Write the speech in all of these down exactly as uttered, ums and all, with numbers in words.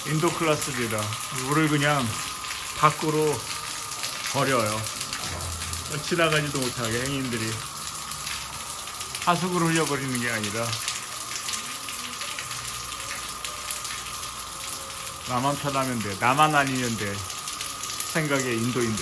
인도 클래스입니다. 물을 그냥 밖으로 버려요. 지나가지도 못하게 행인들이 하수구를 흘려버리는 게 아니라 나만 편하면 돼, 나만 아니면 돼 생각의 인도인들.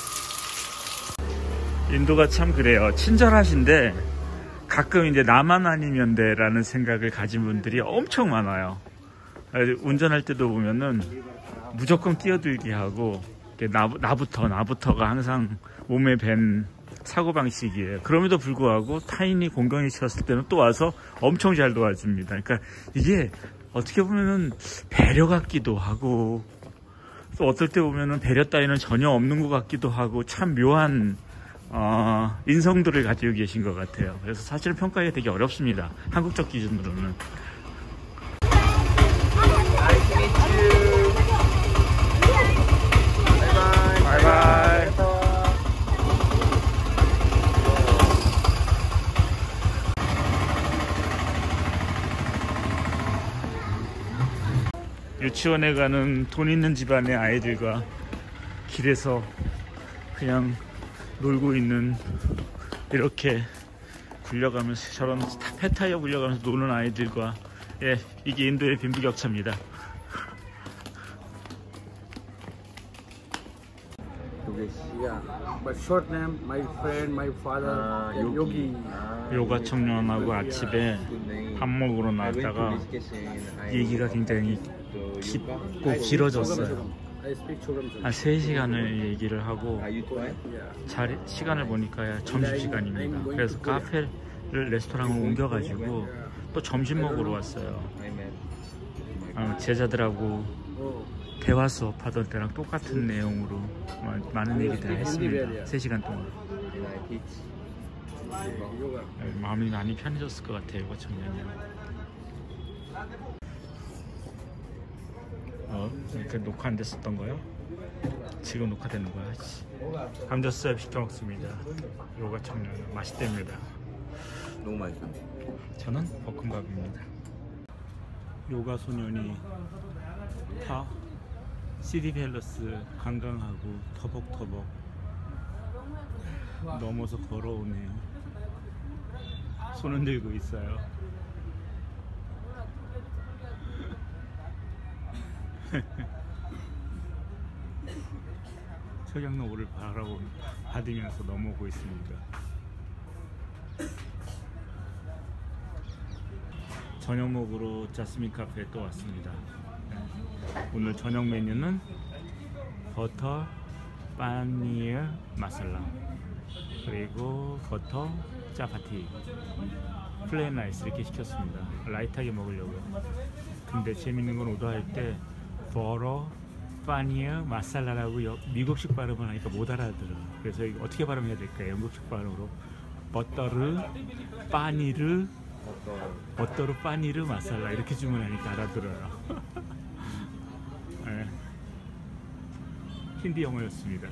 인도가 참 그래요. 친절하신데 가끔 이제 나만 아니면 돼 라는 생각을 가진 분들이 엄청 많아요. 운전할 때도 보면은 무조건 끼어들게 하고 나, 나부터 나부터가 항상 몸에 밴 사고방식이에요. 그럼에도 불구하고 타인이 공경에 치였을 때는 또 와서 엄청 잘 도와줍니다. 그러니까 이게 어떻게 보면은 배려 같기도 하고 또 어떨 때 보면은 배려 따위는 전혀 없는 것 같기도 하고 참 묘한 어, 인성들을 가지고 계신 것 같아요. 그래서 사실 평가하기가 되게 어렵습니다. 한국적 기준으로는. 바이바이. 유치원에 가는 돈 있는 집안의 아이들과 길에서 그냥 놀고 있는, 이렇게 굴려가면서 저런 폐타이어 굴려가면서 노는 아이들과, 예, 이게 인도의 빈부격차입니다. 요가 청년하고 아침에 밥 먹으러 나왔다가 얘기가 굉장히 깊고 길어졌어요. 한 세 시간을 얘기를 하고 자리, 시간을 보니까 점심시간입니다. 그래서 카페를 레스토랑을 옮겨가지고 또 점심 먹으러 왔어요. 어, 제자들하고 대화 수업하던 때랑 똑같은 내용으로 많은 얘기들을 했습니다. 세 시간 동안. 마음이 많이 편해졌을 것 같아요, 요가 청년이. 어? 이렇게 녹화 안 됐었던 거요? 지금 녹화되는 거야. 감자수엽 시켜 먹습니다. 요가 청년 맛있답니다. 너무 맛있어. 저는 볶음밥입니다. 요가 소년이 다 시티팰러스 관광하고 터벅터벅 넘어서 걸어오네요. 손을 들고 있어요. 서경로를 바라보 받으면서 넘어오고 있습니다. 저녁 먹으러 자스민 카페에 또 왔습니다. 오늘 저녁 메뉴는 버터 파니르 마살라 그리고 버터 짜파티 플레인 라이스 이렇게 시켰습니다. 라이트하게 먹으려고요. 근데 재밌는 건 오더할 때 버터 파니르 마살라라고 미국식 발음을 하니까 못 알아들어요. 그래서 어떻게 발음해야 될까요? 영국식 발음으로 버터르 파니르 버터르 파니르 마살라 이렇게 주문하니까 알아들어요. 네. 힌디 영어였습니다.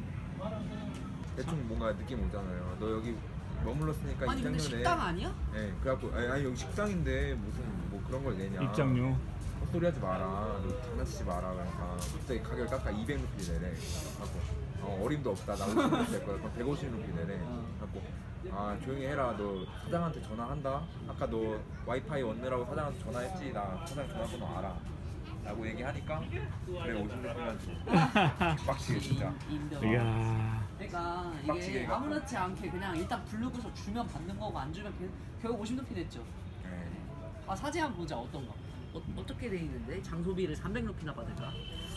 대충 뭔가 느낌 오잖아요. 너 여기 머물렀으니까 아니 근데 입장료네. 식당 아니야? 네, 그래갖고 아니, 아니 여기 식당인데 무슨 뭐 그런 걸 내냐. 입장료. 헛소리 하지 마라. 너 장난치지 마라. 그러니까 갑자기 가격을 깎아 이백 루피 내래. 하고 어, 어림도 없다. 나 오십 루피 낼 거야. 그럼 백오십 루피 내래. 하고 아 조용히 해라. 너 사장한테 전화한다. 아까 너 와이파이 얻느라고 사장한테 전화했지. 나 사장 전화번호 알아. 라고 얘기하니까 그래 오십 루피만 줘. 빡치게 진짜. 이야. 그러니까 이게 아무렇지 않게 그냥 일단 부르고서 주면 받는 거고 안 주면 결국 오십 루피 냈죠. 네. 아 사진 한번 보자. 어떤 거? 어, 어떻게 돼 있는데? 장소비를 삼백 루피나 받을까?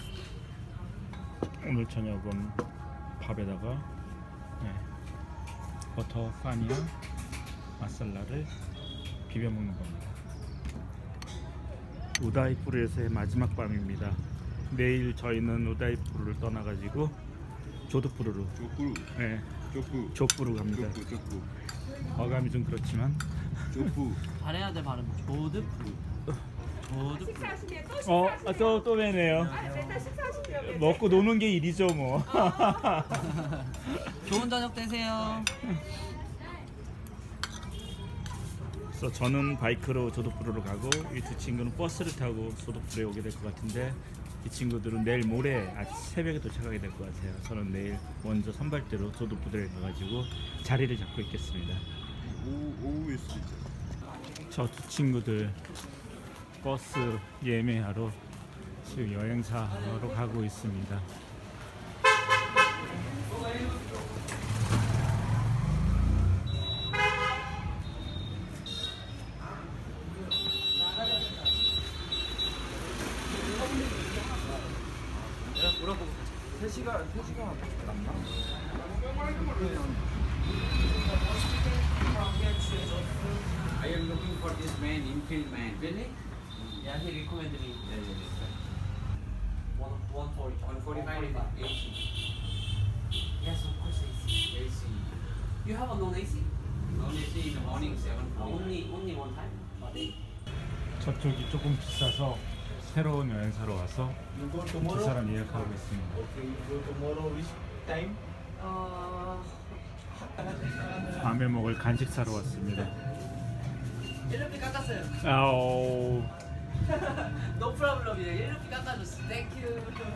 오늘 저녁은 밥에다가 네, 버터 파니와 마살라를 비벼 먹는 겁니다. 우다이푸르에서의 마지막 밤입니다. 내일 저희는 우다이푸르를 떠나가지고 조드푸르로 조푸 네, 조푸 조푸르 갑니다. 조푸 조푸 어감이 좀 그렇지만 조푸 잘해야 돼 발음. 조드푸르. 조드푸르. 어, 또, 또 뵈네요. 먹고 노는 게 일이죠 뭐. 좋은 저녁 되세요. 그래서 저는 바이크로 소도프로로 가고 이 두 친구는 버스를 타고 소도프로에 오게 될 것 같은데 이 친구들은 내일 모레 아침 새벽에 도착하게 될 것 같아요. 저는 내일 먼저 선발대로 소도프로에 가가지고 자리를 잡고 있겠습니다. 오후일 수도 있죠. 저 두 친구들 버스 예매하러 지금 여행사로 가고 있습니다. 물어보고 세 시간 세 시간 남나? I am looking for this man, infield man. Really? Yeah, he recommended me. Yeah, yeah, yeah. One, one forty. one forty-five A C. Yes, of course, A C. A C. You have a non-A C? Non-A C in the morning, seven Uh, forty. only, only one time? A day? 저쪽이 조금 비싸서 새로운 여행사로 와서 You go 두 tomorrow? 사람 예약하고 있습니다. Okay, you go tomorrow which time? Uh, 밤에 먹을 간식 사러 왔습니다. 일 루피 깎았어요. 아오. No problem. 일 루피 깎아줬어. Thank you.